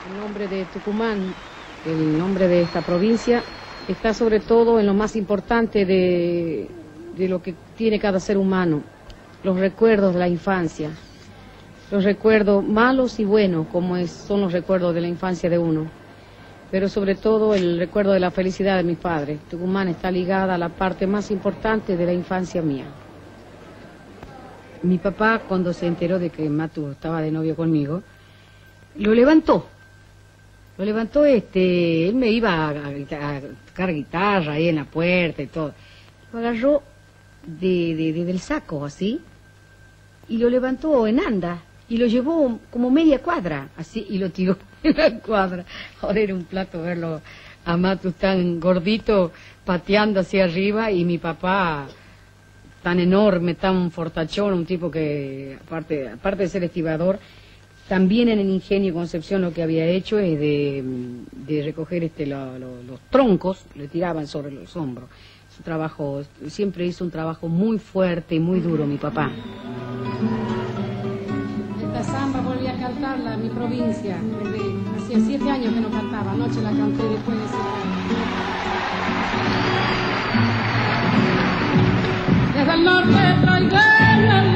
El nombre de Tucumán, el nombre de esta provincia, está sobre todo en lo más importante de lo que tiene cada ser humano, los recuerdos de la infancia, los recuerdos malos y buenos, como son los recuerdos de la infancia de uno, pero sobre todo el recuerdo de la felicidad de mis padres. Tucumán está ligada a la parte más importante de la infancia mía. Mi papá, cuando se enteró de que Matu estaba de novio conmigo, lo levantó, él me iba a tocar guitarra ahí en la puerta y todo. Lo agarró del saco, así, y lo levantó en anda, y lo llevó como media cuadra, así, y lo tiró en la cuadra. Ahora era un plato verlo a Matu tan gordito, pateando hacia arriba, y mi papá tan enorme, tan fortachón, un tipo que, aparte de ser estibador, también en el Ingenio Concepción lo que había hecho es de recoger los troncos, le tiraban sobre los hombros. Su trabajo, siempre hizo un trabajo muy fuerte y muy duro mi papá. Esta samba volví a cantarla en mi provincia, hacía 7 años que no cantaba, anoche la canté después de ese año. Desde el norte traigo